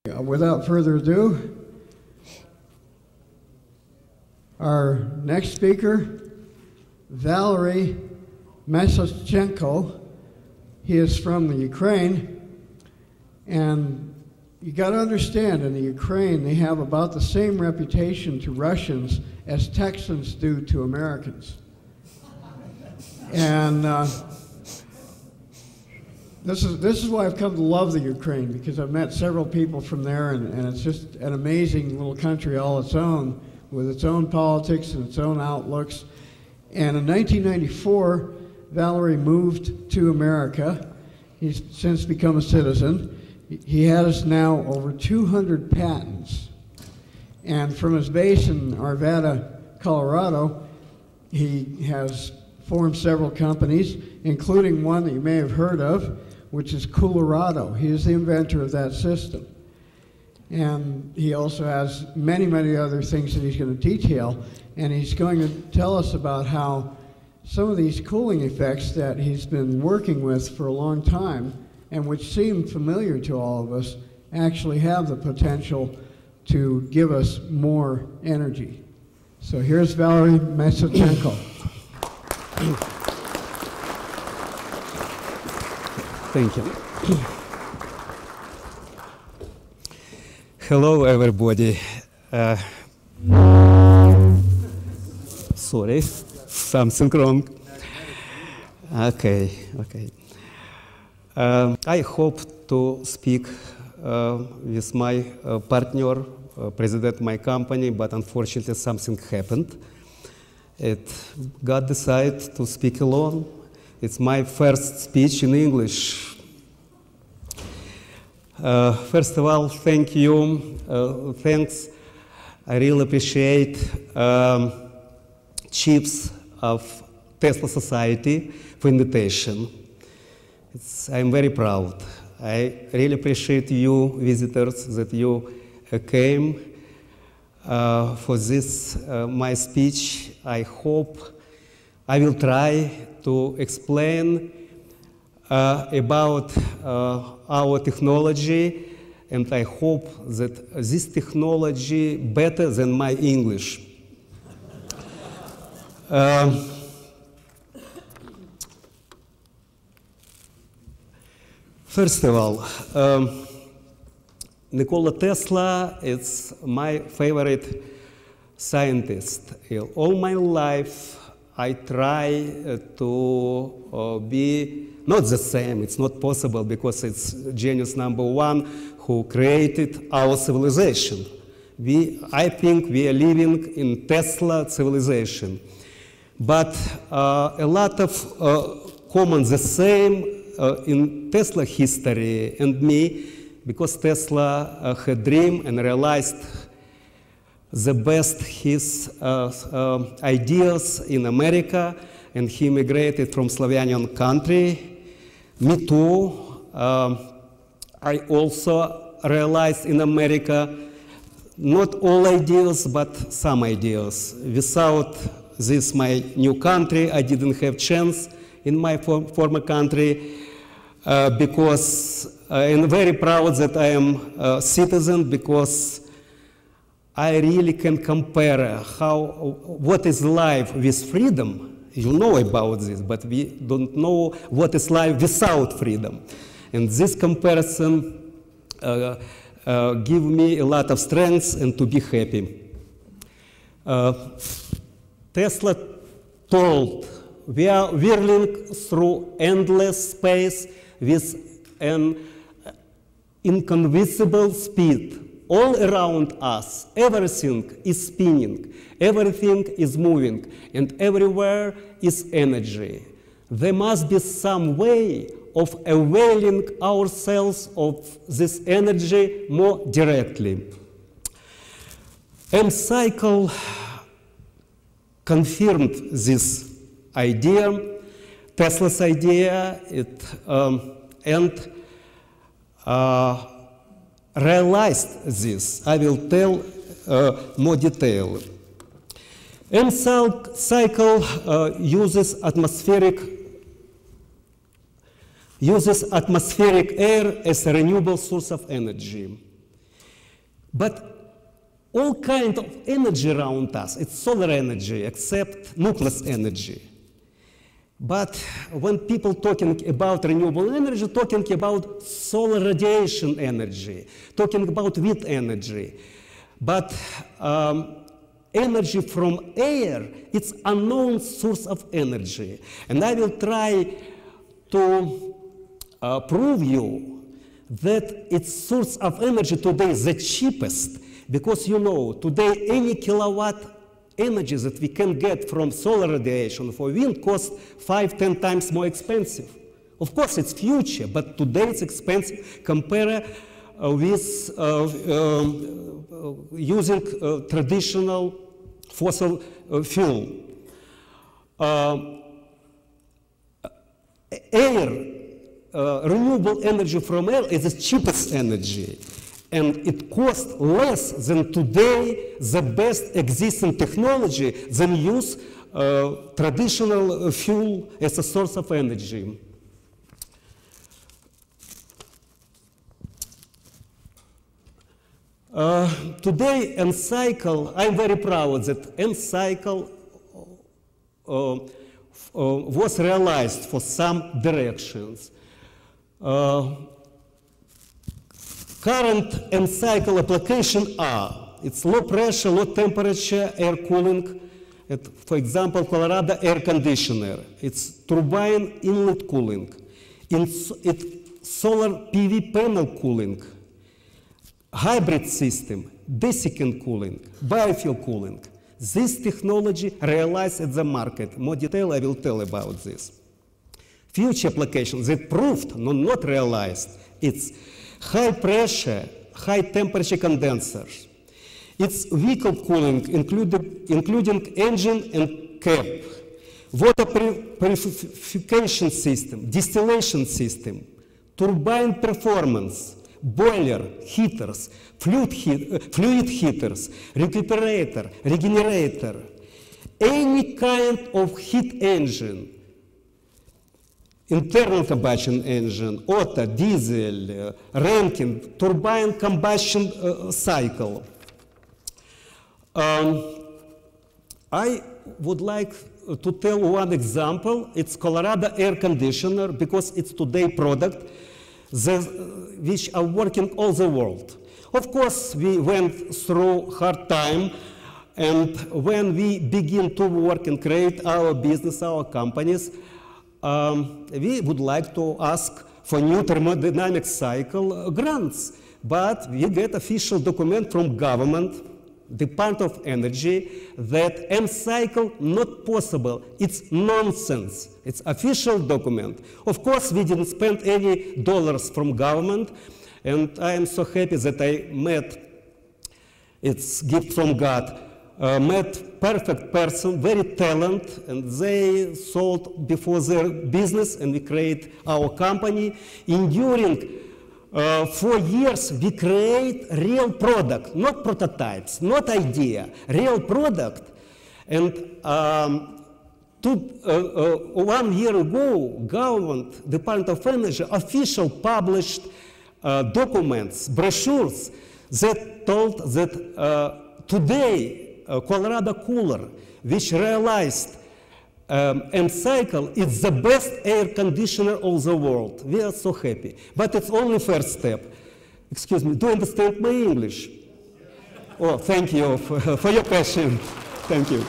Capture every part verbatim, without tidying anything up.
Without further ado, our next speaker, Valeriy Maisotsenko. He is from the Ukraine, and you got to understand, in the Ukraine, they have about the same reputation to Russians as Texans do to Americans. And uh, This is, this is why I've come to love the Ukraine, because I've met several people from there, and, and it's just an amazing little country all its own, with its own politics and its own outlooks. And in nineteen ninety-four, Valeriy moved to America. He's since become a citizen. He has now over two hundred patents. And from his base in Arvada, Colorado, he has formed several companies, including one that you may have heard of, which is Colorado. He is the inventor of that system. And he also has many, many other things that he's going to detail. And he's going to tell us about how some of these cooling effects that he's been working with for a long time, and which seem familiar to all of us, actually have the potential to give us more energy. So here's Valeriy Maisotsenko. Thank you. Hello, everybody. Uh, sorry, something wrong. Okay, okay. Uh, I hope to speak uh, with my uh, partner, uh, president of my company, but unfortunately something happened. It got decided to speak alone. It's my first speech in English. Uh, first of all, thank you. Uh, thanks. I really appreciate um, chiefs of Tesla Society for invitation. It's, I'm very proud. I really appreciate you visitors that you uh, came uh, for this uh, my speech. I hope I will try to explain uh, about uh, our technology, and I hope that this technology better than my English. um, first of all, um, Nikola Tesla is my favorite scientist. All my life, I try uh, to uh, be not the same. It's not possible because it's genius number one who created our civilization. We, I think we are living in Tesla civilization. But uh, a lot of uh, common the same uh, in Tesla history and me, because Tesla uh, had dream and realized the best his uh, uh, ideas in America, and he immigrated from Slavonian country. Me too. Um, I also realized in America not all ideas, but some ideas. Without this, my new country, I didn't have chance in my for former country, uh, because I'm very proud that I am a citizen, because I really can compare how, what is life with freedom. You know about this, but we don't know what is life without freedom. And this comparison uh, uh, give me a lot of strength and to be happy. Uh, Tesla told, we are whirling through endless space with an inconceivable speed. All around us, everything is spinning, everything is moving, and everywhere is energy. There must be some way of availing ourselves of this energy more directly. M-cycle confirmed this idea, Tesla's idea, it, um, and uh, realized this. I will tell uh, more detail. M-cycle uh, uses atmospheric uses atmospheric air as a renewable source of energy. But all kind of energy around us, it's solar energy, except nucleus energy. But when people talking about renewable energy, talking about solar radiation energy, talking about wind energy. But um, energy from air, it's unknown source of energy. And I will try to uh, prove you that its source of energy today is the cheapest, because you know, today any kilowatt energy that we can get from solar radiation for wind costs five, ten times more expensive. Of course, it's future, but today it's expensive compared uh, with uh, um, uh, using uh, traditional fossil uh, fuel. Uh, air, uh, renewable energy from air is the cheapest energy. And it costs less than today the best existing technology than use uh, traditional fuel as a source of energy. Uh, today, N-cycle, I'm very proud that N-cycle uh, uh, was realized for some directions. Uh, Current N-cycle application are, it's low pressure, low temperature air cooling. It, for example, Colorado air conditioner. It's turbine inlet cooling. It's, it's solar P V panel cooling. Hybrid system, desiccant cooling, biofuel cooling. This technology realized at the market. More detail I will tell about this. Future applications that proved, no, not realized, it's high pressure, high temperature condensers. It's vehicle cooling, including, including engine and cab. Water purification system, distillation system, turbine performance, boiler, heaters, fluid, heat, uh, fluid heaters, recuperator, regenerator, any kind of heat engine, internal combustion engine, Otto, diesel, uh, Rankine, turbine combustion uh, cycle. Um, I would like to tell one example. It's Colorado air conditioner, because it's today product that, which are working all the world. Of course, we went through hard time, and when we begin to work and create our business, our companies, Um, we would like to ask for new thermodynamic cycle uh, grants, but we get official document from government, Department of Energy, that M-cycle not possible. It's nonsense. It's official document. Of course, we didn't spend any dollars from government, and I am so happy that I met, it's gift from God, Uh, met perfect person, very talented, and they sold before their business, and we create our company. In during uh, four years, we create real product, not prototypes, not idea, real product. And um, two, uh, uh, one year ago, government, Department of Energy, official published uh, documents, brochures that told that uh, today, Uh, Colorado cooler, which realized um, M-cycle, is the best air conditioner of the world. We are so happy. But it's only first step. Excuse me, do you understand my English? Oh, thank you for, for your question. Thank you.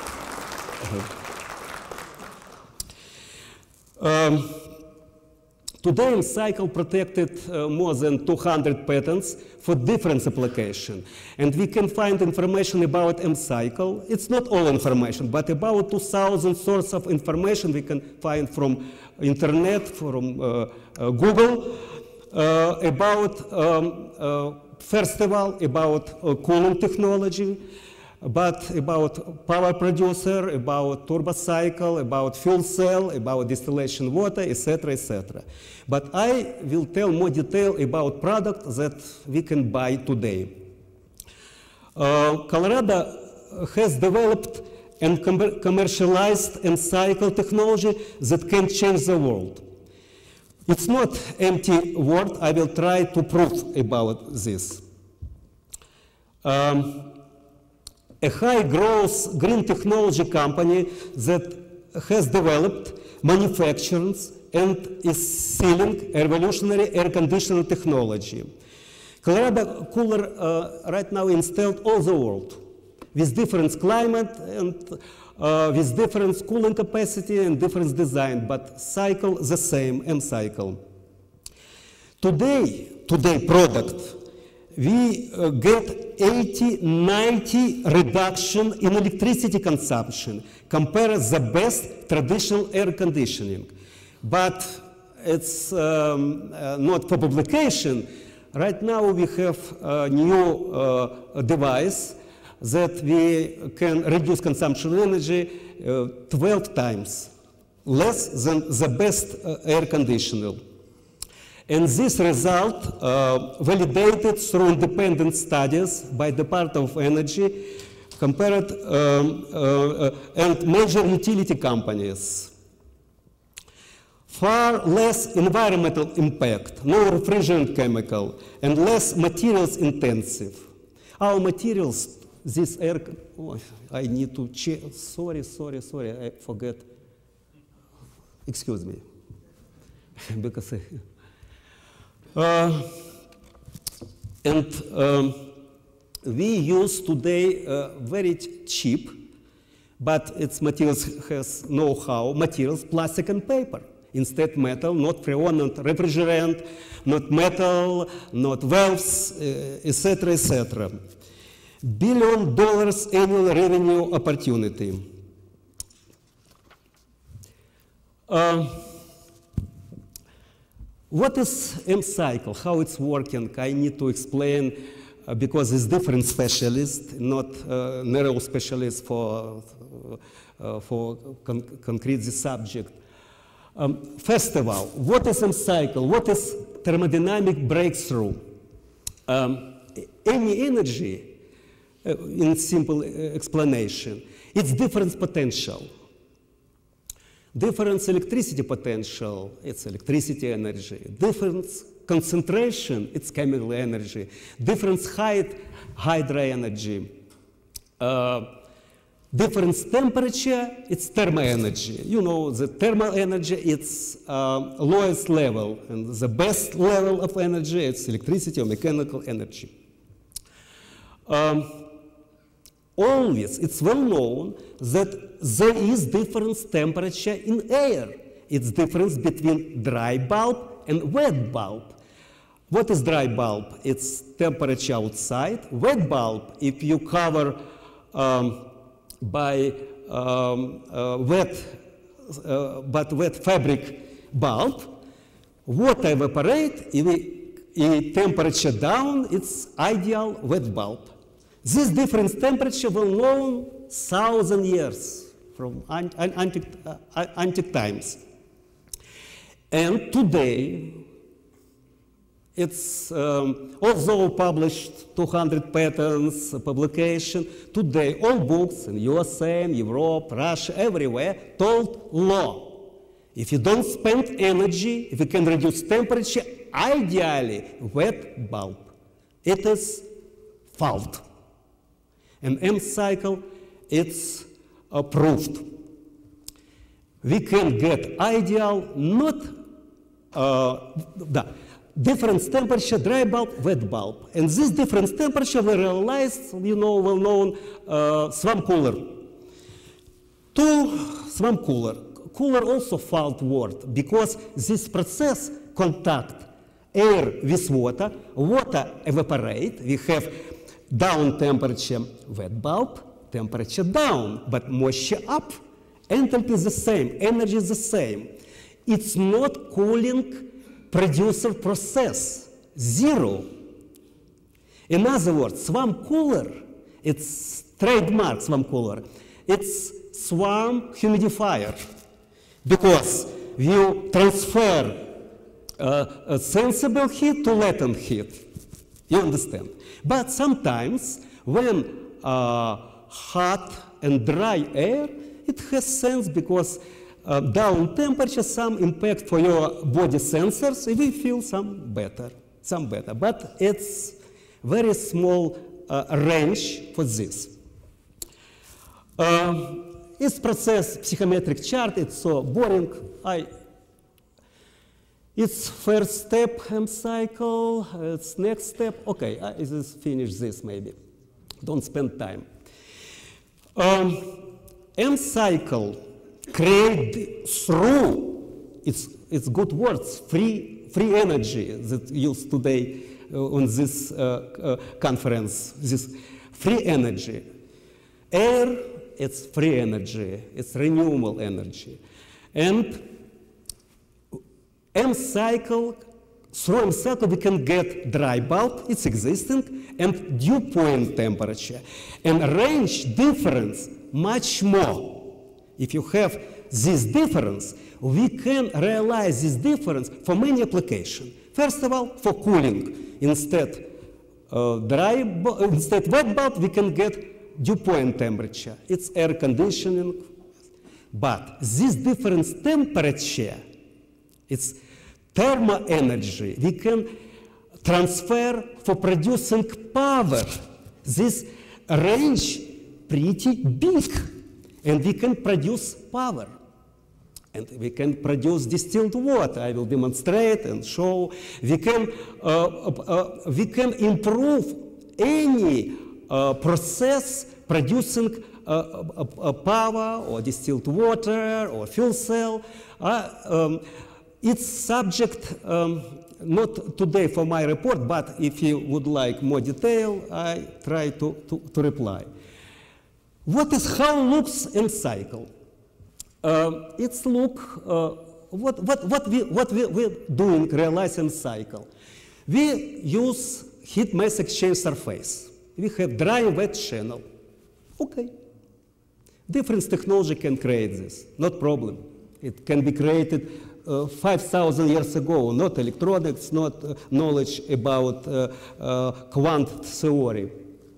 Um, Today, M-cycle protected uh, more than two hundred patents for different applications. And we can find information about M-cycle. It's not all information, but about two thousand sources of information we can find from internet, from uh, uh, Google, uh, about, um, uh, first of all, about uh, cooling technology, but about power producer, about turbo cycle, about fuel cell, about distillation water, et cetera, et cetera. But I will tell more detail about products that we can buy today. Uh, Colorado has developed and com commercialized M-cycle technology that can change the world. It's not empty word. I will try to prove about this. um, a high-growth green technology company that has developed, manufactures, and is selling a revolutionary air conditioner technology. Colorado cooler uh, right now installed all the world with different climate and uh, with different cooling capacity and different design, but cycle the same, M cycle. Today, today product, we uh, get eighty, ninety reduction in electricity consumption compared to the best traditional air conditioning. But it's um, uh, not for publication. Right now we have a new uh, device that we can reduce consumption of energy uh, twelve times less than the best uh, air conditioner. And this result uh, validated through independent studies by Department of Energy, compared um, uh, uh, and major utility companies. Far less environmental impact, no refrigerant chemical, and less materials intensive. Our materials, this air, oh, I need to check, sorry, sorry, sorry, I forget. Excuse me, because I, uh, and um, we use today uh, very cheap, but its materials has know-how, materials, plastic and paper. Instead metal, not freon, not refrigerant, not metal, not valves, et cetera, et cetera. Billion dollars annual revenue opportunity. Uh, what is M cycle? How it's working? I need to explain uh, because it's different specialists, not uh, narrow specialists for uh, for con concrete this subject. Um, first of all, what is M cycle? What is thermodynamic breakthrough? Um, any energy, uh, in simple uh, explanation, it's difference potential. Difference electricity potential, it's electricity energy. Difference concentration, it's chemical energy. Difference height, hydro energy. Uh, Difference temperature, it's thermal energy. You know, the thermal energy, it's uh, lowest level, and the best level of energy, it's electricity or mechanical energy. Um, always, it's well known that there is difference temperature in air. It's difference between dry bulb and wet bulb. What is dry bulb? It's temperature outside. Wet bulb, if you cover um, by um, uh, wet, uh, but wet fabric bulb, water evaporate, if temperature down, it's ideal wet bulb. This difference temperature will known thousand years from antique, uh, antique times. And today, it's um, although published two hundred patents, publication, today all books in U S A, Europe, Russia, everywhere, told law. If you don't spend energy, if you can reduce temperature, ideally wet bulb. It is fault. And M cycle, it's approved. We can get ideal, not uh, the, difference temperature, dry bulb, wet bulb. And this difference temperature we realized, you know, well-known uh, swamp cooler. To swamp cooler. Cooler also fault word, because this process contact air with water, water evaporate, we have down temperature, wet bulb, temperature down, but moisture up. Enthalpy is the same, energy is the same. It's not cooling producer process, zero. In other words, swamp cooler, it's trademark swamp cooler, it's swamp humidifier, because you transfer uh, a sensible heat to latent heat, you understand? But sometimes when uh, hot and dry air, it has sense because Uh, down temperature, some impact for your body sensors, we feel some better, some better. But it's very small uh, range for this. Uh, it's process psychometric chart. It's so boring. I It's first step M cycle, it's next step. Okay, I just finish this maybe. Don't spend time. Um, M cycle create through, it's, it's good words, free, free energy that used today uh, on this uh, uh, conference, this free energy. Air, it's free energy, it's renewable energy. And M cycle, through M cycle we can get dry bulb, it's existing, and dew point temperature. And range difference much more. If you have this difference, we can realize this difference for many applications. First of all, for cooling. Instead, uh, dry instead wet bulb, we can get dew point temperature. It's air conditioning. But this difference temperature, it's thermal energy. We can transfer for producing power. This range pretty big, and we can produce power. And we can produce distilled water. I will demonstrate and show. We can, uh, uh, we can improve any uh, process producing uh, uh, uh, power or distilled water or fuel cell. Uh, um, It's subject, um, not today for my report, but if you would like more detail, I try to, to, to reply. What is, how looks M cycle? Uh, it's look, uh, what, what, what, we, what we, we're doing, realize M cycle. We use heat mass exchange surface. We have dry and wet channel. Okay. Different technology can create this, not problem. It can be created Uh, five thousand years ago, not electronics, not uh, knowledge about uh, uh, quant theory.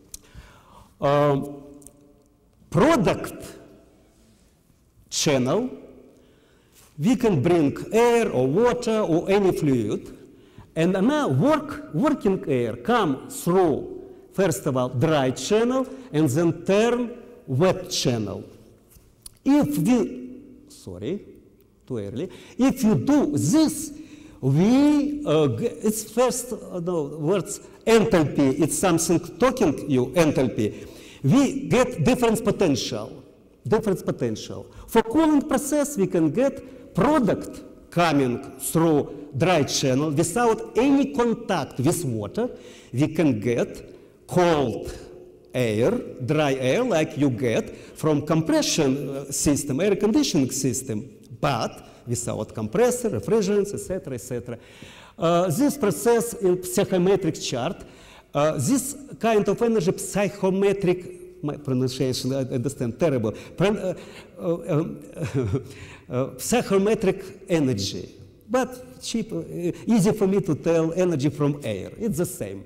Um, product channel, we can bring air or water or any fluid, and now work, working air come through, first of all, dry channel, and then turn wet channel. If we, sorry, too early. If you do this, we, uh, it's first, uh, no, words, enthalpy, it's something talking you, enthalpy. We get difference potential, difference potential. For cooling process, we can get product coming through dry channel without any contact with water. We can get cold air, dry air, like you get from compression system, air conditioning system, but without compressor, refrigerants, et cetera, et cetera. Uh, this process in psychometric chart, uh, this kind of energy, psychometric, my pronunciation, I understand, terrible, Pron uh, uh, um, uh, psychometric energy, but cheap, uh, easy for me to tell energy from air. It's the same.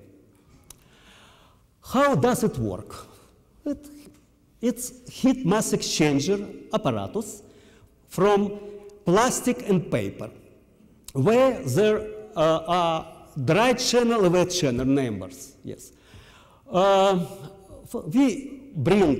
How does it work? It, it's heat mass exchanger apparatus from plastic and paper, where there uh, are dry channel and wet channel numbers. Yes. Uh, we bring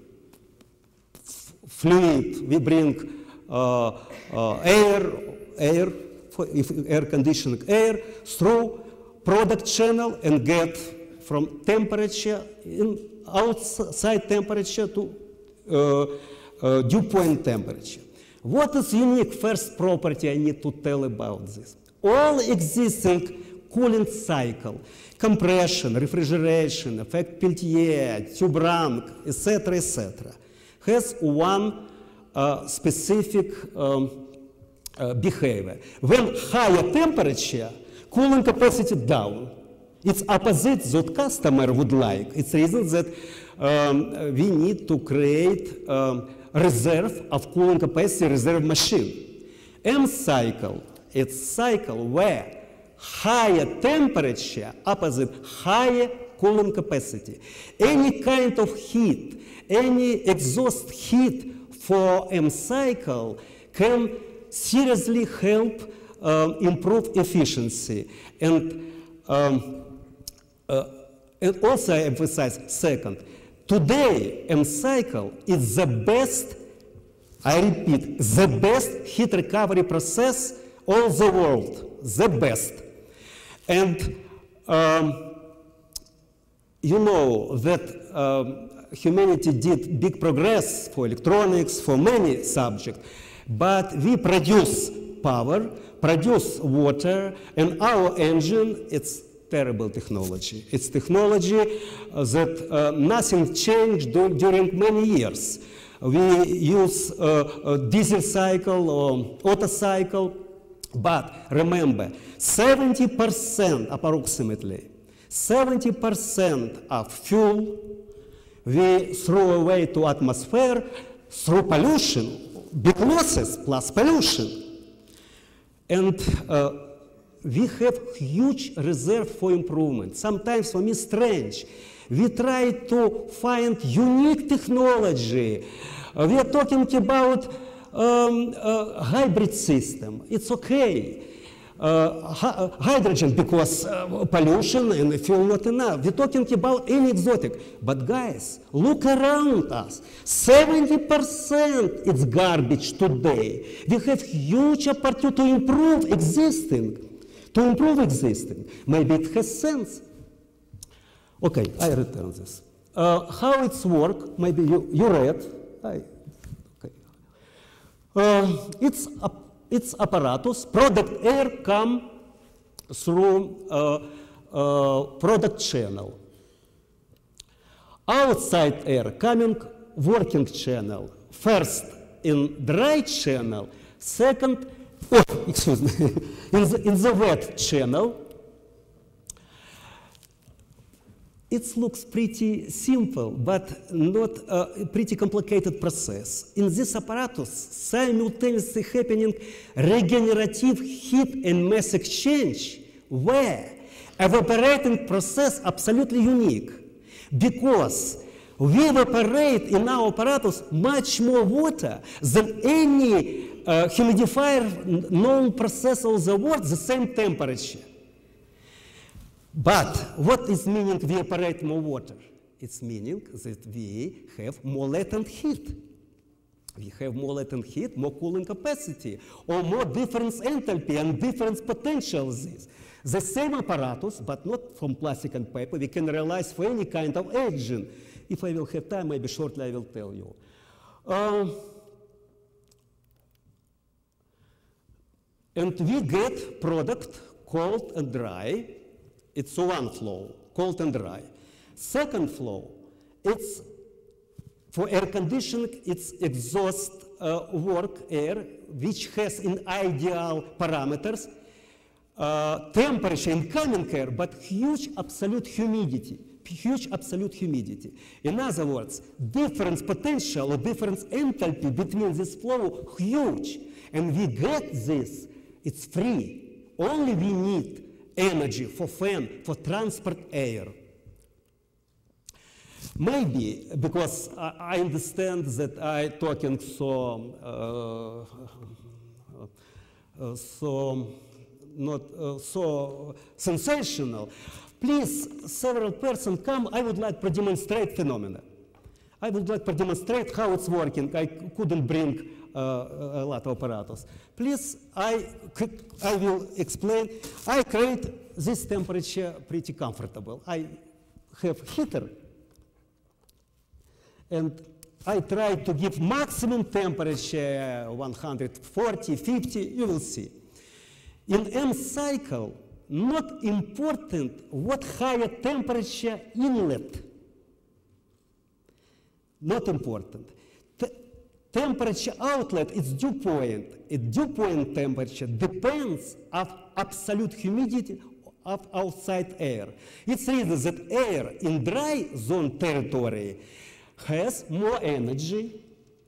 fluid, we bring uh, uh, air, air, for if air conditioning air, through product channel and get from temperature, in outside temperature to uh, uh, dew point temperature. What is unique first property I need to tell about this? All existing cooling cycle, compression, refrigeration, effect Peltier, tube rank, et cetera, et cetera, has one uh, specific um, uh, behavior. When higher temperature, cooling capacity down. It's opposite that customer would like. It's the reason that um, we need to create um, reserve of cooling capacity, reserve machine. M cycle, it's cycle where higher temperature, opposite higher cooling capacity. Any kind of heat, any exhaust heat for M cycle can seriously help um, improve efficiency. And um, uh, and also I emphasize second, today M cycle is the best, I repeat, the best heat recovery process all the world, the best. And um, you know that um, humanity did big progress for electronics, for many subjects, but we produce power, produce water, and our engine, it's terrible technology. It's technology uh, that uh, nothing changed do during many years. We use uh, a diesel cycle or auto cycle, but remember, seventy percent approximately, seventy percent of fuel we throw away to atmosphere through pollution, big losses plus pollution. And uh, we have huge reserve for improvement. Sometimes for me strange. We try to find unique technology. Uh, we are talking about um, uh, hybrid system. It's okay. Uh, hydrogen because uh, pollution and fuel not enough. We're talking about any exotic. But guys, look around us. seventy percent it's garbage today. We have huge opportunity to improve existing. To improve existing. Maybe it has sense. Okay, I return this. Uh, how it's work, maybe you, you read. I, okay. Uh, it's a Its apparatus, product air come through uh, uh, product channel. Outside air coming working channel. First in dry channel, second, oh, excuse me, in the, in the wet channel. It looks pretty simple, but not a pretty complicated process. In this apparatus, simultaneously happening regenerative heat and mass exchange, where evaporating process absolutely unique, because we evaporate in our apparatus much more water than any uh, humidifier known process of the world, the same temperature. But what is meaning we evaporate more water? It's meaning that we have more latent heat. We have more latent heat, more cooling capacity, or more difference enthalpy and difference potential. This. The same apparatus, but not from plastic and paper, we can realize for any kind of engine. If I will have time, maybe shortly I will tell you. Um, and we get product cold and dry. It's one flow, cold and dry. Second flow, it's for air conditioning, it's exhaust uh, work air, which has in ideal parameters, uh, temperature incoming air, but huge absolute humidity, huge absolute humidity. In other words, difference potential or difference enthalpy between this flow, huge. And we get this, it's free. Only we need energy for fan, for transport air. Maybe, because I, I understand that I talking so, uh, uh, so, not uh, so sensational. Please, several persons come, I would like to demonstrate phenomena. I would like to demonstrate how it's working. I couldn't bring uh, a lot of apparatus. Please, I, I will explain. I create this temperature pretty comfortable. I have heater, and I try to give maximum temperature, one hundred forty, fifty, you will see. In M cycle, not important what higher temperature inlet. Not important. T temperature outlet is dew point. A dew point temperature depends on absolute humidity of outside air. It's reason that air in dry zone territory has more energy,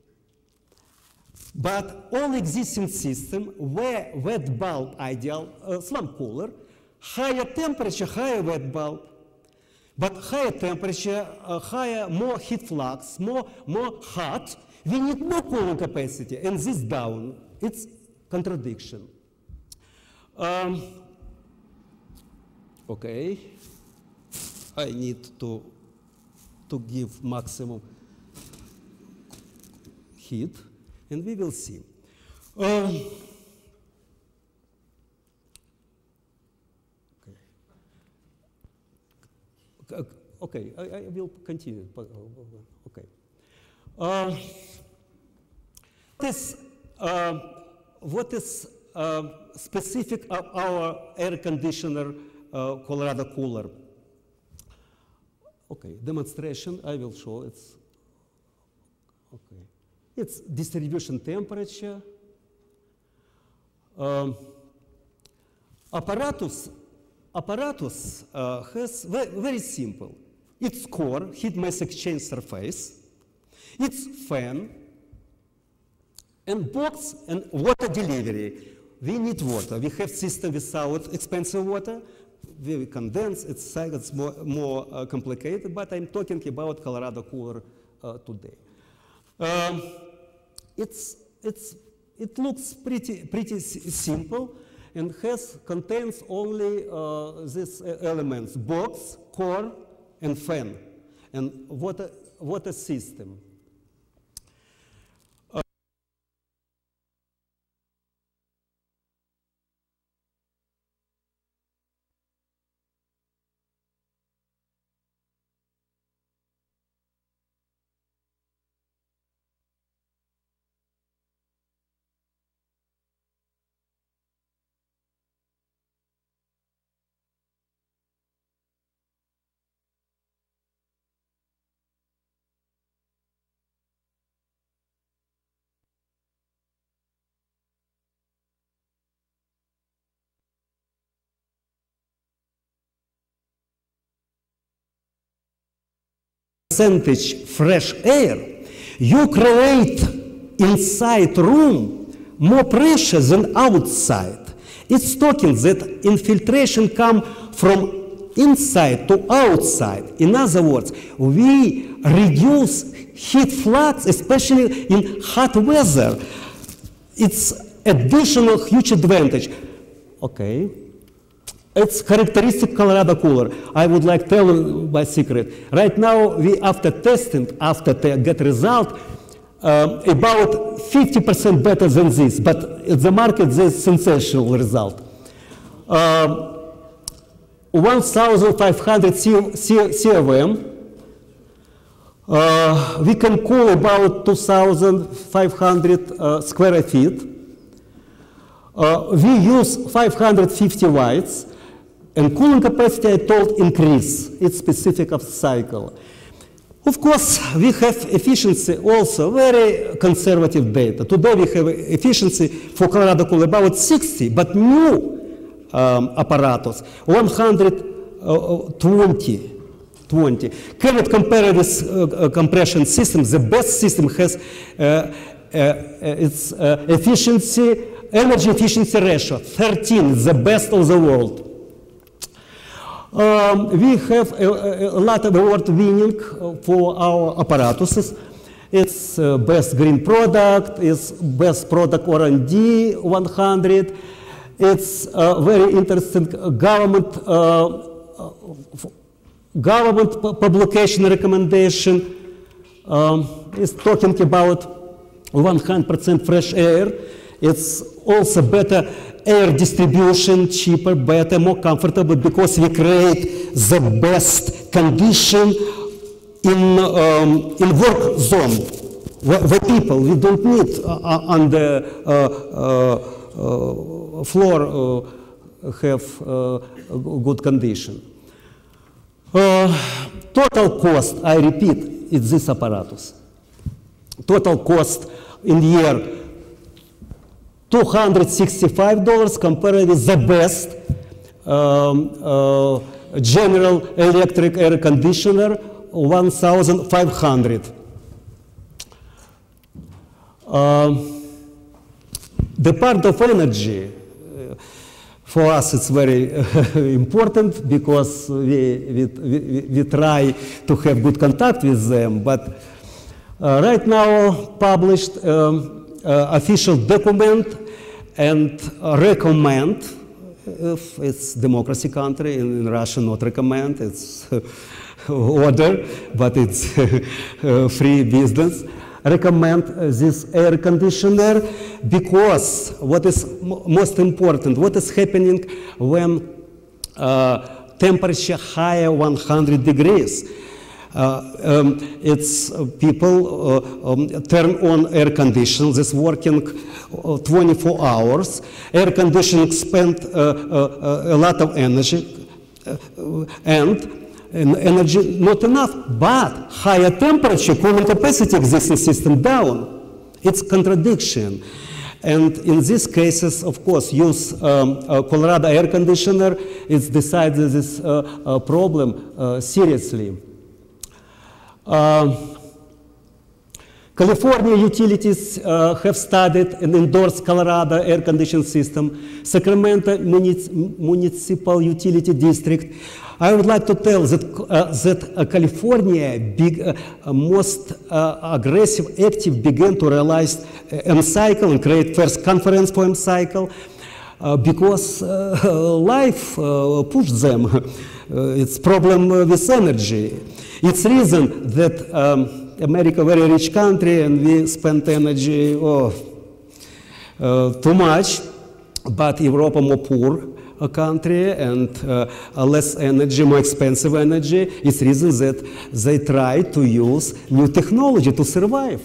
but all existing system where wet bulb ideal, uh, slump cooler, higher temperature, higher wet bulb. But higher temperature, uh, higher, more heat flux, more, more hot, we need more cooling capacity, and this down. It's contradiction. Um, okay. I need to, to give maximum heat, and we will see. Um, okay, okay I, I will continue. Okay. Uh, this, uh, what is uh, specific of our air conditioner uh, Colorado cooler? Okay, demonstration, I will show it's, okay. It's distribution temperature. Um, apparatus, apparatus uh, has very, very simple. Its core, heat mass exchange surface, its fan, and box and water delivery. We need water. We have system without expensive water. We condense, it's, it's more, more uh, complicated, but I'm talking about Colorado cooler uh, today. Um, it's, it's, it looks pretty, pretty simple and has, contains only uh, these elements, box, core, and fan, and water, water system. Percentage fresh air, you create inside room more pressure than outside. It's talking that infiltration come from inside to outside. In other words, we reduce heat flux, especially in hot weather. It's additional huge advantage. Okay. It's characteristic Colorado cooler. I would like to tell you my secret. Right now, we after testing, after te get result, um, about fifty percent better than this. But at the market, this is sensational result. Um, one thousand five hundred C of M. Uh, we can cool about two thousand five hundred uh, square feet. Uh, we use five hundred fifty watts. And cooling capacity, I told, increase. It's specific of the cycle. Of course, we have efficiency also, very conservative data. Today we have efficiency for Colorado cooler about sixty, but new um, apparatus, one hundred twenty. twenty. Cannot compare with uh, compression system. The best system has uh, uh, its uh, efficiency, energy efficiency ratio, thirteen, the best of the world. Um, we have a, a lot of award winning for our apparatuses. It's uh, best green product, it's best product R and D one hundred. It's uh, very interesting government, uh, government publication recommendation. Um, it's talking about one hundred percent fresh air. It's also better air distribution, cheaper, better, more comfortable, because we create the best condition in, um, in work zone, where, where people, we don't need uh, on the uh, uh, uh, floor uh, have uh, good condition. Uh, total cost, I repeat, is this apparatus. Total cost in year two hundred sixty-five dollars compared with the best um, uh, General Electric air conditioner, one thousand five hundred dollars. Um, the part of energy, uh, for us it's very uh, important, because we, we, we, we try to have good contact with them, but uh, right now published um, Uh, official document and uh, recommend, if it's democracy country. In, in Russia, not recommend. It's uh, order, but it's uh, free business. Recommend uh, this air conditioner because what is m most important, what is happening when uh, temperature higher one hundred degrees? Uh, um, it's uh, people uh, um, turn on air conditioning. It's working uh, twenty-four hours. Air conditioning spend uh, uh, a lot of energy uh, and. And energy not enough, but higher temperature, cooling capacity existing system down. It's contradiction. And in these cases, of course, use um, uh, Colorado air conditioner. It's decided this uh, uh, problem uh, seriously. Uh, California utilities uh, have studied and endorsed Colorado air conditioning system. Sacramento Munic Municipal Utility District. I would like to tell that, uh, that uh, California big, uh, uh, most uh, aggressive, active began to realize uh, M-cycle and create first conference for M-cycle uh, because uh, life uh, pushed them. uh, it's problem with energy. It's reason that um, America very rich country and we spend energy oh, uh, too much, but Europe more poor a country and uh, less energy, more expensive energy. It's reason that they try to use new technology to survive.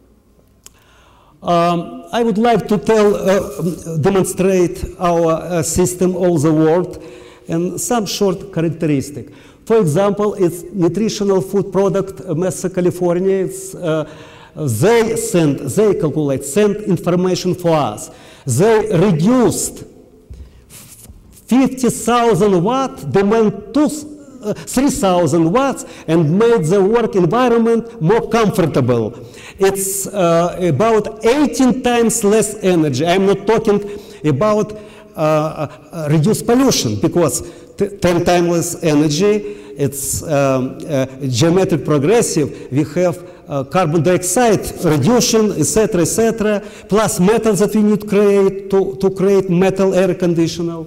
Um, I would like to tell, uh, demonstrate our uh, system all the world and some short characteristic. For example, it's nutritional food product, Mesa, California. It's, uh, they send, they calculate, send information for us. They reduced fifty thousand watt demand to uh, three thousand watts and made the work environment more comfortable. It's uh, about eighteen times less energy. I'm not talking about uh, uh, reduced pollution because ten times less energy. It's um, uh, geometric progressive. We have uh, carbon dioxide reduction, et cetera, et cetera, plus metals that we need to create to, to create metal air conditioner.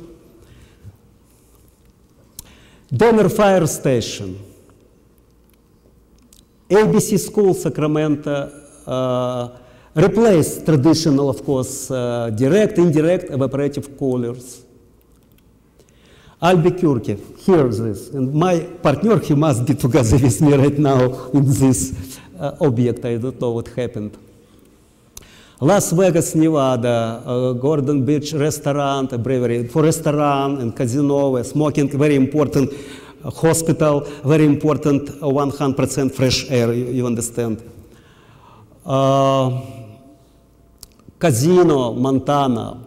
Denver Fire Station, A B C School, Sacramento, uh, replaced traditional, of course, uh, direct, indirect evaporative coolers. Albuquerque, here's this, and my partner, he must be together with me right now in this uh, object. I don't know what happened. Las Vegas, Nevada, uh, Gordon Beach restaurant, a brewery for restaurant and casino, smoking, very important uh, hospital, very important uh, one hundred percent fresh air, you, you understand. Uh, casino, Montana.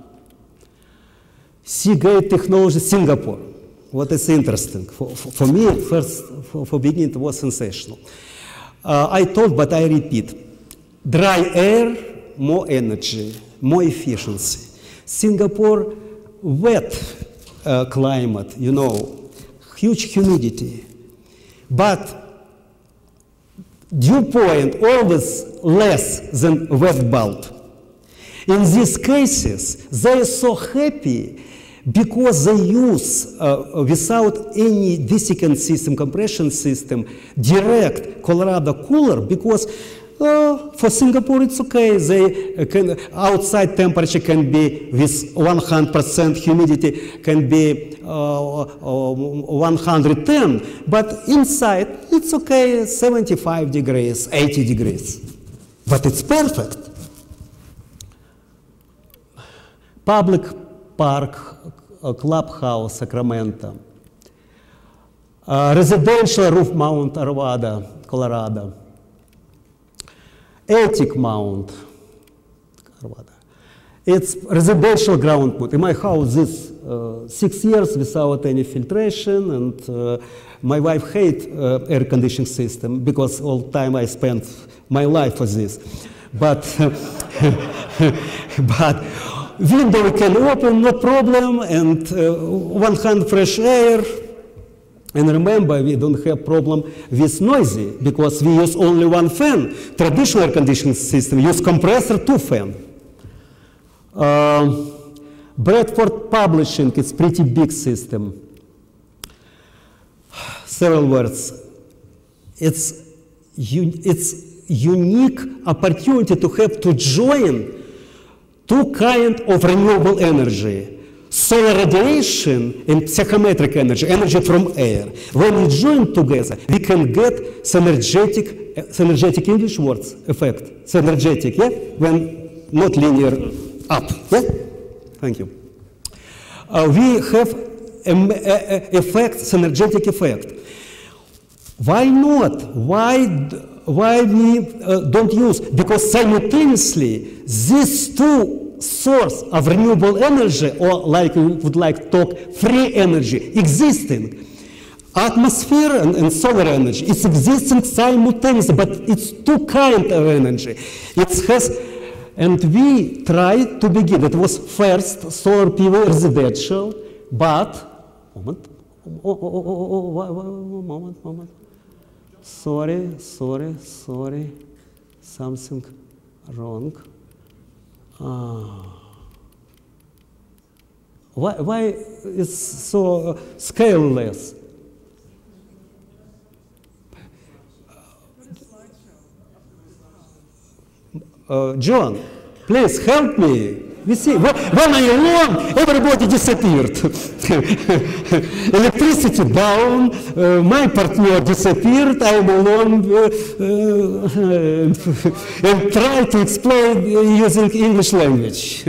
Seagate Technology, Singapore. What is interesting? For, for, for me, first, for, for beginning, it was sensational. Uh, I told, but I repeat. Dry air, more energy, more efficiency. Singapore, wet uh, climate, you know, huge humidity. But dew point always less than wet bulb. In these cases, they are so happy because they use, uh, without any desiccant system, compression system, direct Colorado cooler, because uh, for Singapore it's okay. They can, outside temperature can be with one hundred percent humidity, can be uh, uh, one hundred ten, but inside it's okay, seventy-five degrees, eighty degrees. But it's perfect. Public Park, uh, Clubhouse, Sacramento. Uh, residential roof mount, Arvada, Colorado. Attic mount, Arvada. It's residential ground mount. In my house, this uh, six years without any filtration, and uh, my wife hates uh, air conditioning system because all the time I spent my life for this. But, but window can open, no problem, and uh, one hundred fresh air. And remember, we don't have problem with noisy because we use only one fan. Traditional air conditioning system use compressor, two fan. Uh, Bradford Publishing, it's pretty big system. Several words. It's, it's unique opportunity to have to join two kinds of renewable energy. Solar radiation and psychometric energy, energy from air. When we join together, we can get synergetic, synergetic English words, effect. Synergetic, yeah? When not linear up, yeah? Thank you. Uh, we have a, a effect, synergetic effect. Why not? Why, why we uh, don't use? Because simultaneously, these two source of renewable energy, or like we would like to talk, free energy, existing. Atmosphere and, and solar energy, it's existing simultaneously, but it's two kinds of energy. It has, and we tried to begin. It was first solar P V residential, but, moment, oh, oh, oh, oh, oh, oh, moment, moment. Sorry, sorry, sorry, something wrong. Ah. Why, why is so uh, scaleless? Uh, John, please help me. You see, when I alone, everybody disappeared. Electricity down, uh, my partner disappeared, I'm alone, uh, uh, and try to explain using English language.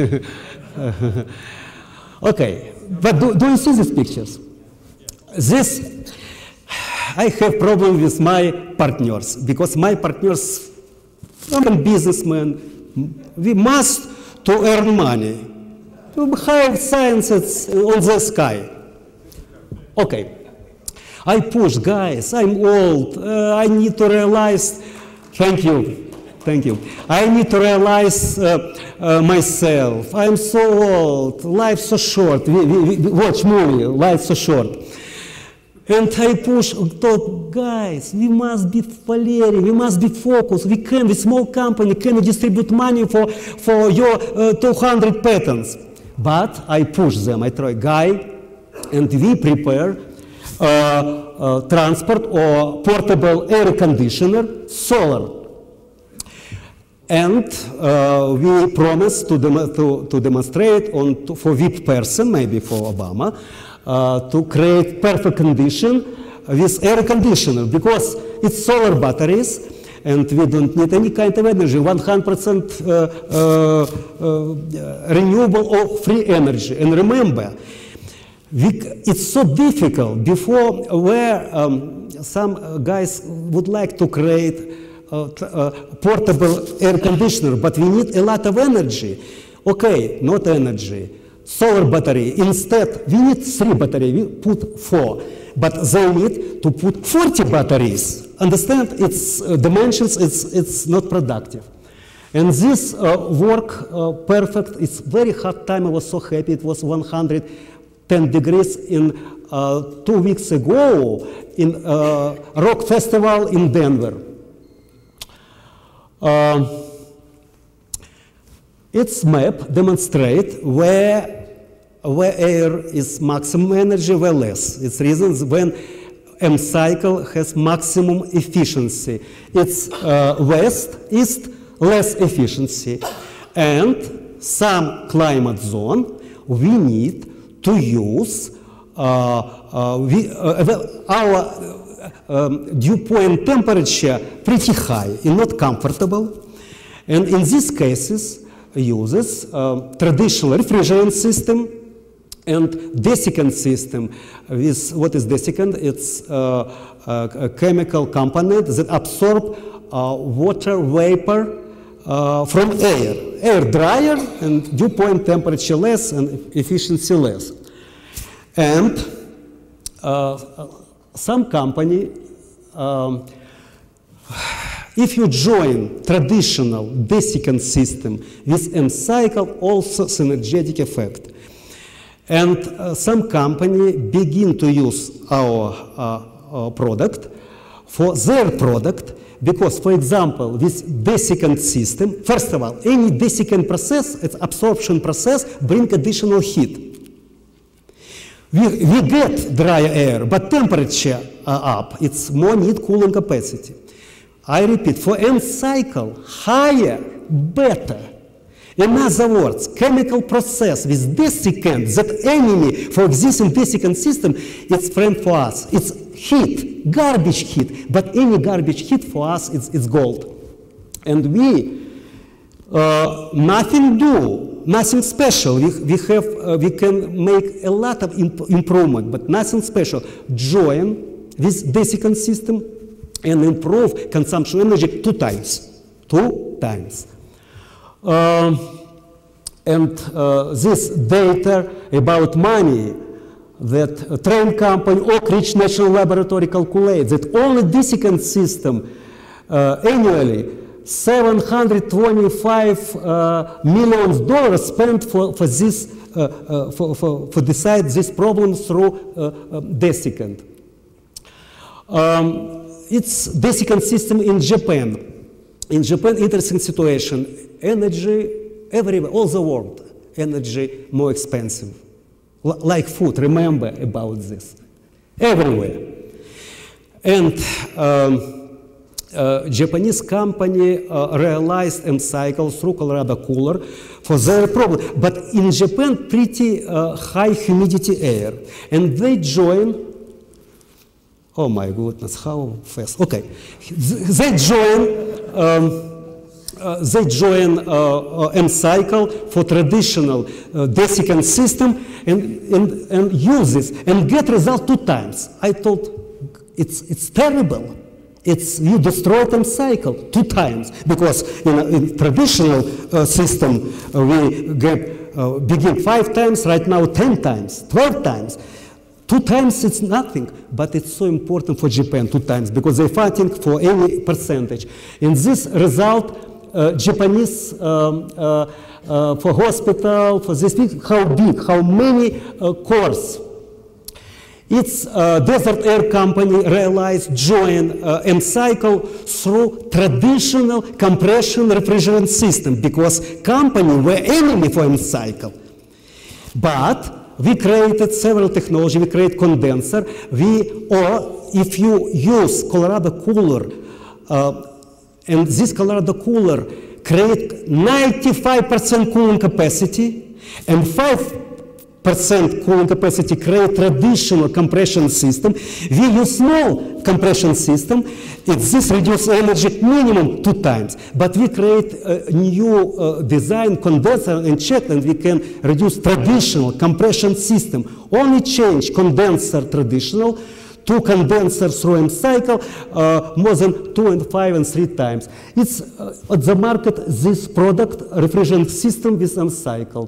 Okay, but do, do you see these pictures? This, I have problem with my partners, because my partners, I'm a businessman, we must to earn money, to have science on the sky. Okay, I push, guys, I'm old, uh, I need to realize, thank you, thank you. I need to realize uh, uh, myself, I'm so old, life's so short, we, we, we watch movie, life's so short. And I push, thought, guys, we must be Valeriy, we must be focused, we can, with small company, can distribute money for, for your uh, two hundred patents. But I push them, I try, guy, and we prepare uh, uh, transport or portable air conditioner, solar. And uh, we promise to, dem to, to demonstrate on to, for V I P person, maybe for Obama, Uh, to create perfect condition with air conditioner, because it's solar batteries and we don't need any kind of energy, one hundred percent uh, uh, uh, renewable or free energy. And remember, we, it's so difficult before where um, some guys would like to create a, a portable air conditioner, but we need a lot of energy. Okay, not energy. Solar battery, instead, we need three batteries, we put four, but they need to put forty batteries. Understand? It's uh, dimensions, it's, it's not productive. And this uh, work uh, perfect, it's very hot time, I was so happy, it was one hundred ten degrees in uh, two weeks ago in uh, rock festival in Denver. Uh, its map demonstrates where where air is maximum energy, where less. It's reasons when M cycle has maximum efficiency. It's uh, west, east, less efficiency. And some climate zone, we need to use uh, uh, we, uh, well, our uh, um, dew point temperature pretty high and not comfortable. And in these cases, uses uh, traditional refrigerant system and desiccant system. With what is desiccant? It's uh, a, a chemical component that absorb uh, water vapor uh, from air. Air drier and dew point temperature less and efficiency less. And uh, some company, um, if you join traditional desiccant system with M cycle, also synergetic effect. And uh, some company begin to use our, uh, our product for their product Because, for example, this desiccant system, first of all, any desiccant process, its absorption process, bring additional heat. We, we get drier air, but temperature uh, up, it's more need cooling capacity. I repeat, for end cycle, higher, better. In other words, chemical process with desiccant, that enemy for existing desiccant system, it's friend for us. It's heat, garbage heat, but any garbage heat for us, it's, it's gold. And we, uh, nothing do, nothing special. We, we, have, uh, we can make a lot of imp improvement, but nothing special. Join this desiccant system and improve consumption energy two times, two times. Uh, and uh, this data about money that a train company, Oak Ridge National Laboratory calculates that only desiccant system uh, annually seven hundred twenty-five uh, million dollars spent for, for this uh, uh, for, for, for decide this problem through uh, uh, desiccant. Um, it's desiccant system in Japan. In Japan, interesting situation. Energy everywhere, all the world, energy more expensive. L like food, remember about this. Everywhere. And um, uh, Japanese company uh, realized M cycle through Colorado cooler for their problem. But in Japan, pretty uh, high humidity air. And they join, oh my goodness, how fast, okay. They join um, Uh, they join uh, uh, M cycle for traditional uh, desiccant system and, and, and use this and get result two times. I thought it's, it's terrible. It's, you destroy M cycle two times because in, a, in traditional uh, system uh, we get, uh, begin five times, right now ten times, twelve times. Two times it's nothing, but it's so important for Japan, two times, because they're fighting for any percentage. In this result, Uh, Japanese um, uh, uh, for hospital, for this, how big, how many uh, cores. Its uh, Desert Air Company realized join uh, M cycle through traditional compression refrigerant system because company were enemy for M cycle. But we created several technology, we create condenser, we, or if you use Colorado cooler, uh, and this Colorado cooler create ninety-five percent cooling capacity and five percent cooling capacity create traditional compression system. We use small compression system. It's this reduce energy minimum two times. But we create a new uh, design condenser and check, and we can reduce traditional compression system. Only change condenser traditional to condenser through M cycle uh, more than two and five and three times. It's uh, at the market this product refrigerant system with M cycle.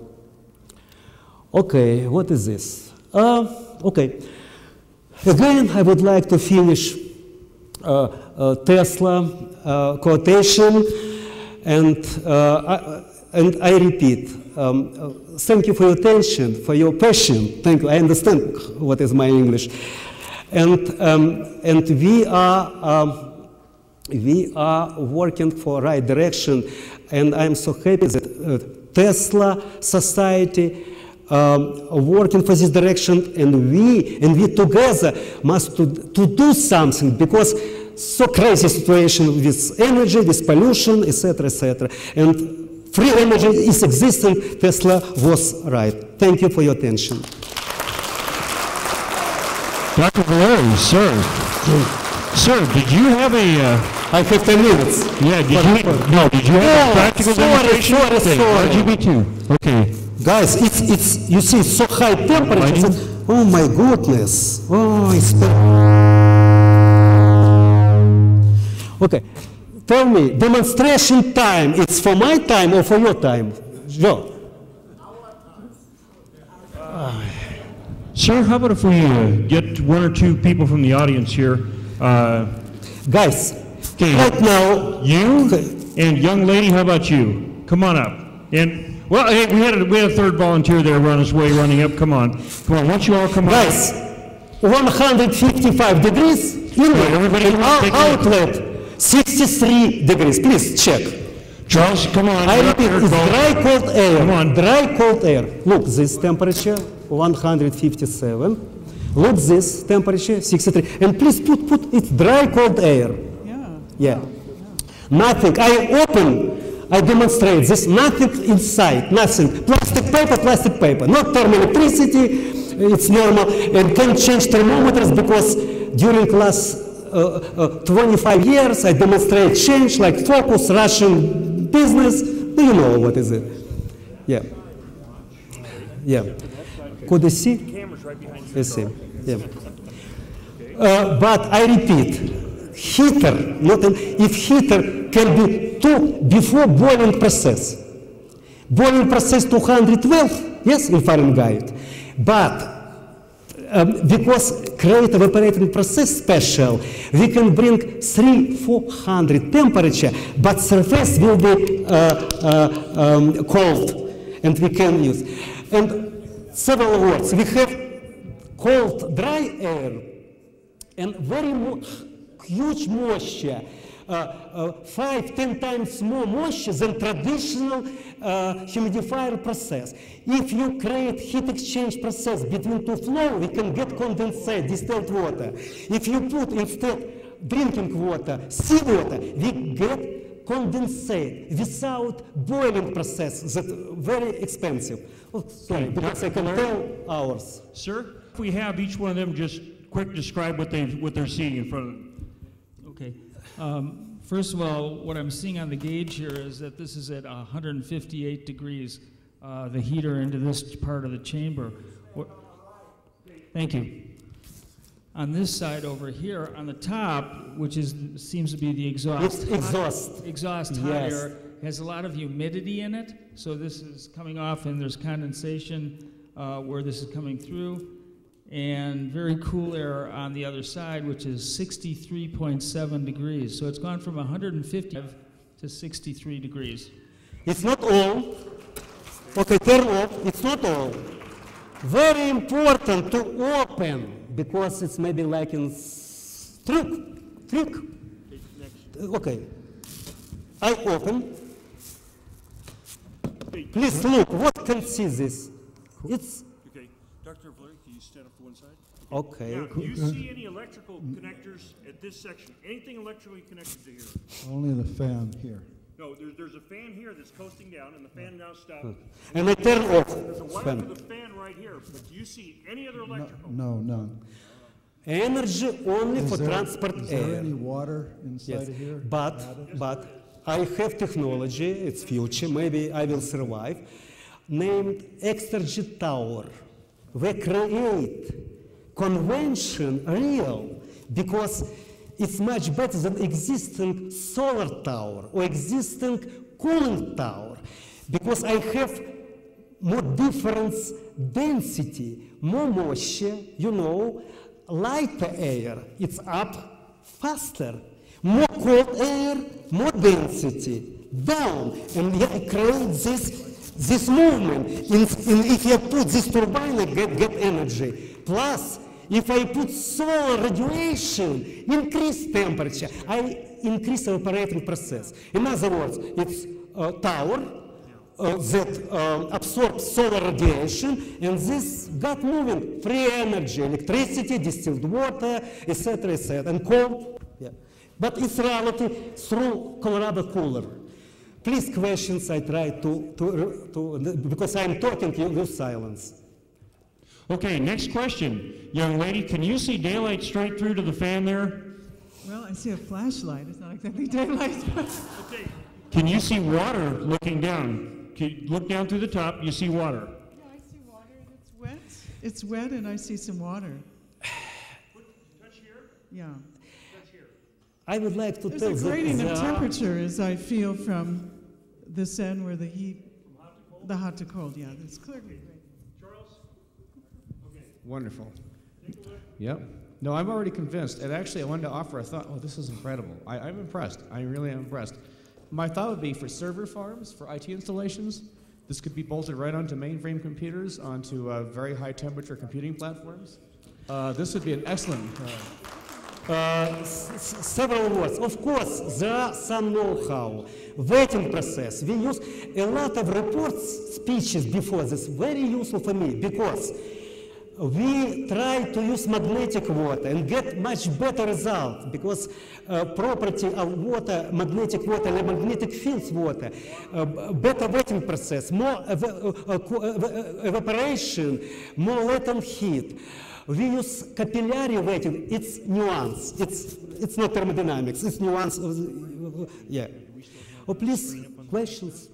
Okay, what is this? Uh, okay, again I would like to finish uh, uh, Tesla uh, quotation, and uh, I, and I repeat. Um, uh, thank you for your attention, for your passion. Thank you. I understand what is my English. And, um, and we, are, um, we are working for right direction, and I'm so happy that uh, Tesla society um, are working for this direction, and we, and we together must to, to do something, because so crazy situation with energy, with pollution, et cetera, et cetera. And free energy is existing, Tesla was right. Thank you for your attention. Doctor Valeriy, sir, sir, did you have a? Uh, I have ten minutes. Yeah, did you? No, did you have no, a practical sorry, demonstration? Sorry, okay, sorry. R G B two. Okay. Guys, it's it's you see so high temperature. Oh my goodness! Oh, it's okay. Tell me, demonstration time. It's for my time or for your time, Joe? Sir, how about if we uh, get one or two people from the audience here? Uh, Guys, okay, right now, you okay. And young lady, how about you? Come on up. And well, hey, we had a, we had a third volunteer there on his way running up. Come on, come on. Once you all come Guys, up. one hundred fifty-five degrees inlet everybody and take a outlet, sixty-three degrees. Please check. Charles, come on. I repeat, it's dry cold air. Come on. Dry cold air. Look, this temperature, one hundred fifty-seven. Look, this temperature, sixty-three. And please put, put, it's dry cold air. Yeah. Yeah. Nothing. I open, I demonstrate this. Nothing inside. Nothing. Plastic paper, plastic paper. Not thermal electricity. It's normal. And can change thermometers because during last uh, uh, twenty-five years I demonstrate change like focus, Russian business. Do you know what is it? Yeah. Yeah. Could you see? You see. Yeah. Uh, but I repeat. Heater, not an, if heater can be two before boiling process. Boiling process two hundred twelve, yes, in Fahrenheit. But um, because create evaporating process special, we can bring three, four hundred temperature, but surface will be uh, uh, um, cold, and we can use. And several words. We have cold, dry air, and very much. Huge moisture, uh, uh, five, ten times more moisture than traditional uh, humidifier process. If you create heat exchange process between two flow, we can get condensate, distilled water. If you put instead drinking water, seawater, we get condensate without boiling process. That's very expensive. Oh, sorry, because I can tell hours. Sir, if we have each one of them just quick describe what they what they're seeing in front of them. Okay. Um, first of all, what I'm seeing on the gauge here is that this is at one hundred fifty-eight degrees, uh, the heater into this part of the chamber. What, thank you. On this side over here, on the top, which is seems to be the exhaust. It's exhaust. Hot, exhaust hot Yes. air has a lot of humidity in it, so this is coming off and there's condensation uh, where this is coming through. And very cool air on the other side, which is sixty-three point seven degrees. So it's gone from one hundred fifty to sixty-three degrees. It's not all. Okay, turn off. It's not all. Very important to open because it's maybe like in trick. Trick. Okay. I open. Please look. What can see this? It's Okay, Doctor Valeriy, can you stand up to one side? okay. Now, do you see any electrical connectors at this section? Anything electrically connected to here? Only the fan here. No, there's, there's a fan here that's coasting down, and the fan now stopped. And I turn off. There's a wire Fan. for the fan right here, but do you see any other No, electrical? no, none. Energy only Is for there- transport Is there air. any water inside Yes, of here? but but I have technology. It's future. Maybe I will survive. Named Exergy Tower. We create convention real because it's much better than existing solar tower or existing cooling tower because I have more difference density, more moisture, you know, lighter air, it's up faster, more cold air, more density, down, and I create this this movement. In, in, if I put this turbine, I get, get energy. Plus, if I put solar radiation, increase temperature, I increase evaporating process. In other words, it's a tower uh, that uh, absorbs solar radiation, and this got moving, free energy, electricity, distilled water, et cetera, et cetera, and cold. Yeah. But it's reality through Colorado cooler. Please, questions. I try to, to, to because I'm talking, you will silence. Okay, next question. Young lady, can you see daylight straight through to the fan there? Well, I see a flashlight. It's not exactly daylight. Okay, Can you see water looking down? Can you look down through the top, you see water. Yeah, I see water. and It's wet. It's wet, and I see some water. touch here, Yeah. touch here. I would like to There's tell a that gradient of the- temperature as I feel from this end where the heat, the hot to cold. Yeah, that's clearly. Charles? Okay. Wonderful. Yep. No, I'm already convinced. And actually, I wanted to offer a thought. Oh, this is incredible. I, I'm impressed. I really am impressed. My thought would be for server farms, for I T installations, this could be bolted right onto mainframe computers, onto uh, very high temperature computing platforms. Uh, this would be an excellent. Uh, uh, s several words. Of course, there are some know-how. Waiting process. We use a lot of reports, speeches before this, very useful for me, because we try to use magnetic water and get much better result, because uh, property of water, magnetic water, magnetic fields water, uh, better wetting process, more ev uh, uh, evaporation, more latent heat. We use capillary wetting. It's nuance. It's it's not thermodynamics. It's nuance. Of the, uh, yeah. Oh, please, questions.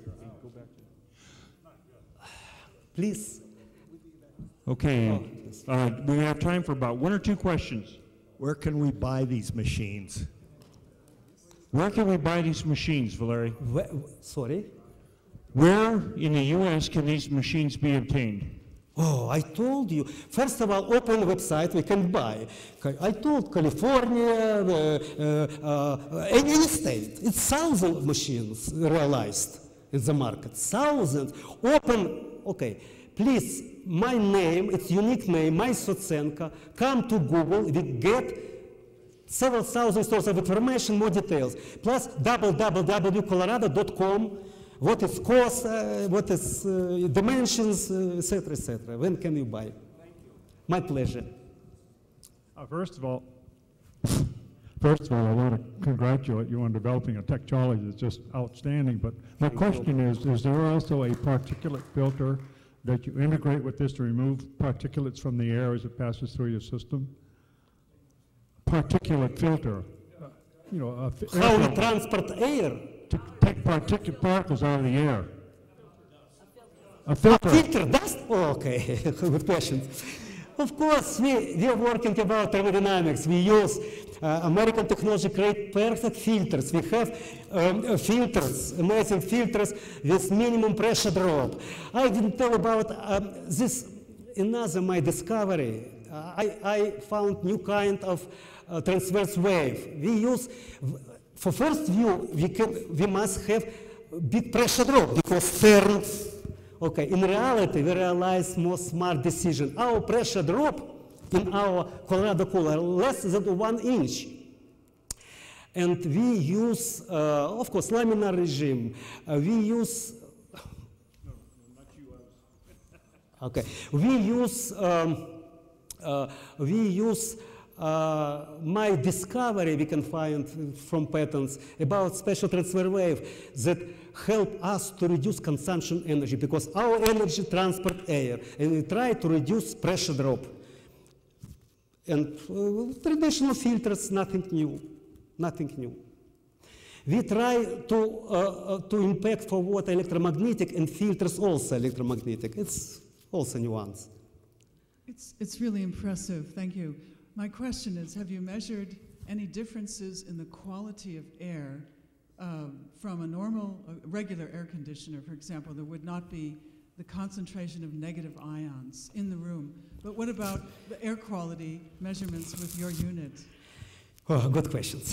Please. Okay, uh, we have time for about one or two questions. Where can we buy these machines? Where can we buy these machines, Valeriy? Where, sorry? Where in the U S can these machines be obtained? Oh, I told you. First of all, open website we can buy. I told California, uh, uh, uh, any, any state. It's thousands of machines realized in the market. Thousands. Open, okay. Please, my name, it's unique name, Maisotsenko. Come to Google, we get several thousand sources of information, more details. Plus w w w dot colorado dot com, what is cost, uh, what is uh, dimensions, et cetera, et cetera. When can you buy? Thank you. My pleasure. Uh, first of all, first of all, I want to congratulate you on developing a technology that's just outstanding. But my Thank question you. is: is there also a particulate filter that you integrate with this to remove particulates from the air as it passes through your system? Particulate filter. Uh, you know, a fi- How air we filter transport air? to take particulate particles out of the air. A filter. A filter dust? Oh, okay, good question. Of course, we, we are working about thermodynamics. We use uh, American technology, create perfect filters. We have um, uh, filters, amazing filters with minimum pressure drop. I didn't tell about um, this, another my discovery. Uh, I, I found new kind of uh, transverse wave. We use, for first view, we, can, we must have big pressure drop because turn. Okay, in reality, we realize more smart decision. Our pressure drop in our Colorado cooler less than one inch. And we use, uh, of course, laminar regime. Uh, we use, okay, we use, um, uh, we use uh, my discovery we can find from patents about special transfer wave that help us to reduce consumption energy, because our energy transport air, and we try to reduce pressure drop. And uh, traditional filters, nothing new, nothing new. We try to, uh, uh, to impact for water electromagnetic and filters also electromagnetic. It's also nuance. It's, it's really impressive, thank you. My question is, have you measured any differences in the quality of air Um, from a normal, uh, regular air conditioner, for example? There would not be the concentration of negative ions in the room. But what about the air quality measurements with your unit? Oh, good questions.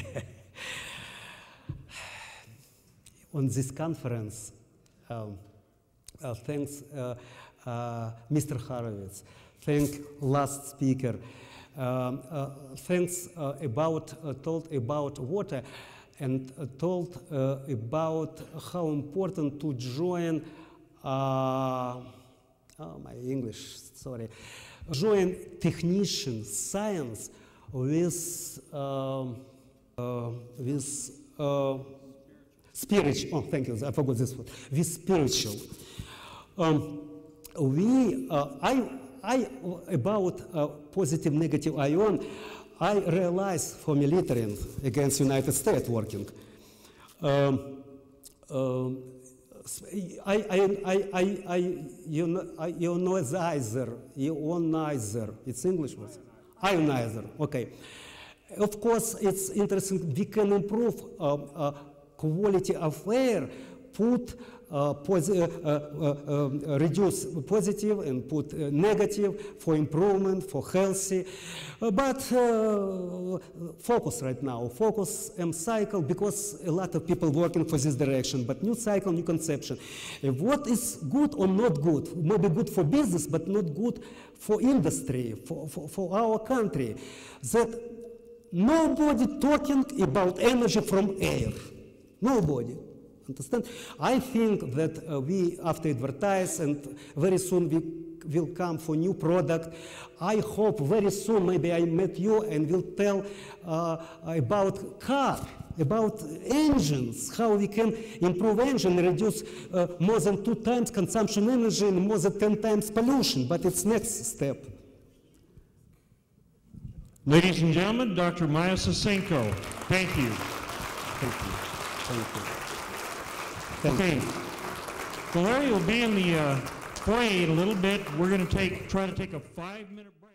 On this conference, um, uh, thanks uh, uh, Mister Horowitz, thank last speaker, um, uh, thanks uh, about, uh, told about water, and uh, told uh, about how important to join, uh, oh my English, sorry, join technician science with, um, uh, with uh, spiritual, oh thank you, I forgot this one, with spiritual. Um, we, uh, I, I, about uh, positive negative ion, I realized for military against United States working. Um, um, I, I, I, I, I, you know, I, ionizer, ionizer, it's English word? Ionizer, okay. Of course, it's interesting, we can improve uh, uh, quality of air, put Uh, posi uh, uh, uh, reduce positive and put uh, negative for improvement, for healthy. Uh, but uh, focus right now, focus M cycle, because a lot of people working for this direction, but new cycle, new conception. Uh, what is good or not good? Maybe good for business, but not good for industry, for, for, for our country. That nobody talking about energy from air. Nobody. Understand? I think that uh, we, after advertise, and very soon we will come for new product. I hope very soon maybe I met you and will tell uh, about car, about engines, how we can improve engine and reduce uh, more than two times consumption energy and more than ten times pollution, but it's next step. Ladies and gentlemen, Doctor Maisotsenko, thank you. Thank you. Thank you. Thank Okay. you. Valeriy will be in the uh, foyer in a little bit. We're going to take try to take a five-minute break.